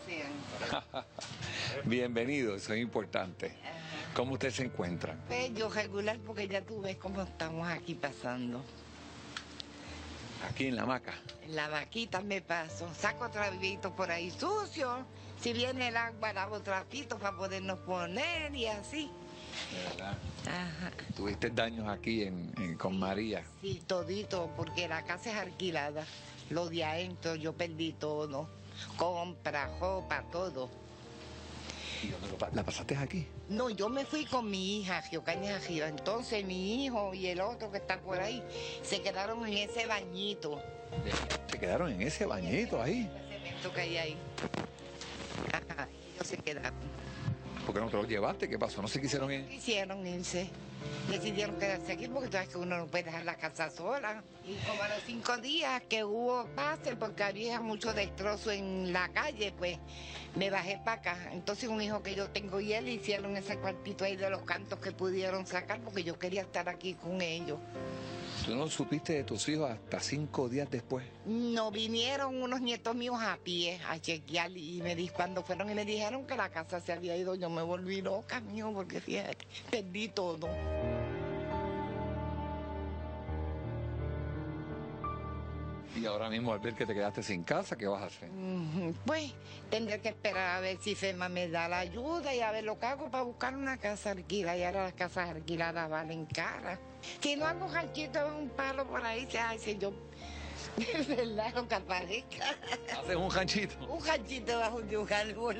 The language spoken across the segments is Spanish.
sean. Bienvenido, eso es importante. ¿Cómo usted se encuentra? Pues yo regular porque ya tú ves cómo estamos aquí pasando. Aquí en la hamaca. En la vaquita me paso, saco trapitos por ahí sucios. Si viene el agua, lavo trapitos para podernos poner y así. De verdad. Ajá. ¿Tuviste daños aquí con María? Sí, todito, porque la casa es alquilada. Lo de adentro, yo perdí todo. Compra, ropa, todo. ¿Y dónde la pasaste aquí? No, yo me fui con mi hija, Giocaña arriba. Entonces mi hijo y el otro que está por ahí se quedaron en ese bañito. Se quedaron en ese bañito ahí. Ese cemento que hay ahí. Ajá, ellos se quedaron. ¿Por qué no te los llevaste? ¿Qué pasó? ¿No se quisieron ir? Quisieron irse. Decidieron quedarse aquí porque tú sabes que uno no puede dejar la casa sola. Y como a los 5 días que hubo pase, porque había mucho destrozo en la calle, pues me bajé para acá. Entonces un hijo que yo tengo y él hicieron ese cuartito ahí de los cantos que pudieron sacar porque yo quería estar aquí con ellos. ¿Tú no supiste de tus hijos hasta 5 días después? No, vinieron unos nietos míos a pie a chequear y cuando fueron y me dijeron que la casa se había ido, yo me volví loca, mío, porque fíjate, perdí todo. Y ahora mismo al ver que te quedaste sin casa, ¿qué vas a hacer? Pues tendré que esperar a ver si FEMA me da la ayuda y a ver lo que hago para buscar una casa alquilada. Y ahora las casas alquiladas valen caras. Si no hago ranchito en un palo por ahí, se hace yo. De verdad, lo que aparezca. ¿Haces un ranchito? Un ranchito bajo de un árbol.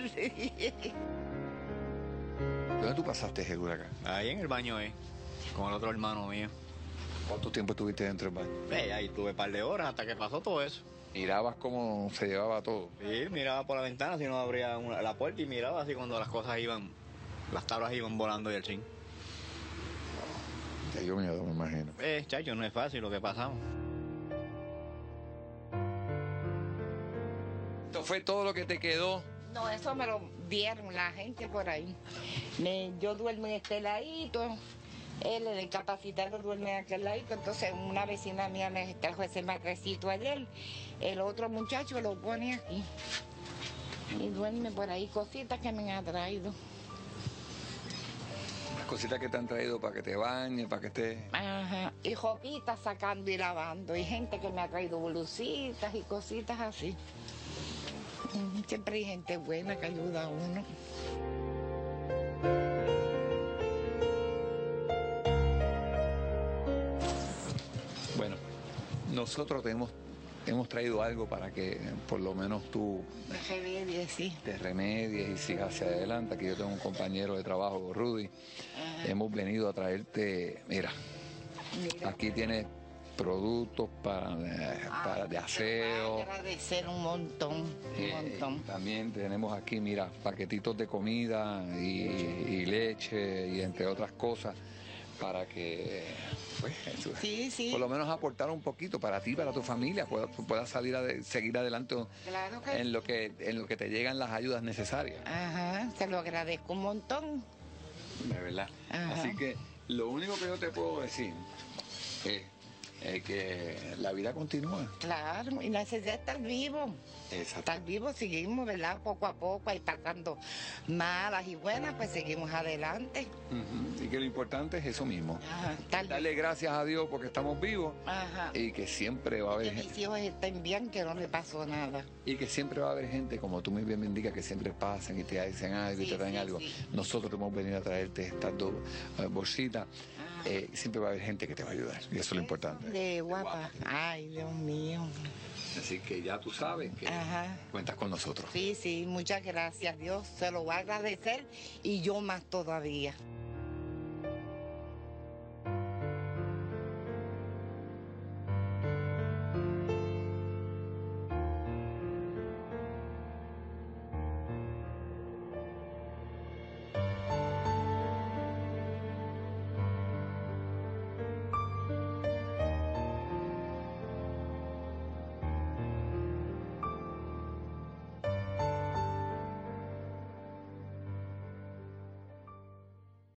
¿Dónde tú pasaste, Jesús, acá? Ahí en el baño, con el otro hermano mío. ¿Cuánto tiempo estuviste dentro del baño? Ahí tuve un par de horas hasta que pasó todo eso. Mirabas cómo se llevaba todo. Sí, miraba por la ventana, si no abría la puerta y miraba así cuando las cosas iban, las tablas iban volando y el chin. Te dio miedo, me imagino. Chacho, no es fácil lo que pasamos. ¿Esto fue todo lo que te quedó? No, eso me lo dieron la gente por ahí. Yo duermo en este ladito. Él, el incapacitado, duerme en aquel ladito. Entonces, una vecina mía me trajo ese matrecito ayer. El otro muchacho lo pone aquí. Y duerme por ahí, cositas que me han traído. Las cositas que te han traído para que te bañes, para que estés... Ajá. Y joquitas sacando y lavando. Y gente que me ha traído blusitas y cositas así. Siempre hay gente buena que ayuda a uno. Bueno, nosotros hemos traído algo para que por lo menos tú Me remedie, sí. te remedies y sigas hacia adelante. Aquí yo tengo un compañero de trabajo, Rudy. Ajá. Hemos venido a traerte, mira, aquí tienes productos de aseo. Voy a agradecer un montón, un montón. También tenemos aquí, mira, paquetitos de comida y leche y entre otras cosas para que pues, Sí. por lo menos aportar un poquito para ti, para tu familia, puedas seguir adelante Claro que en lo que te llegan las ayudas necesarias. Ajá, se lo agradezco un montón. De verdad. Ajá. Así que lo único que yo te puedo decir es que la vida continúa. Claro, y la necesidad de estar vivo. Exacto. Estar vivo seguimos, ¿verdad? Poco a poco, ahí pasando malas y buenas, pues seguimos adelante. Y que lo importante es eso mismo. Ajá, estar Darle gracias a Dios porque estamos vivos. Ajá. Y que siempre va a haber Que mis hijos estén bien, que no le pasó nada. Y que siempre va a haber gente, como tú muy bien me indicas, que siempre pasan y te dicen algo y Sí, te traen sí, algo. sí. Nosotros hemos venido a traerte estas dos bolsitas. Siempre va a haber gente que te va a ayudar. Y eso es lo importante. De guapa. Ay, Dios mío. Así que ya tú sabes que Ajá. cuentas con nosotros. Sí, muchas gracias, Dios. Se lo va a agradecer y yo más todavía.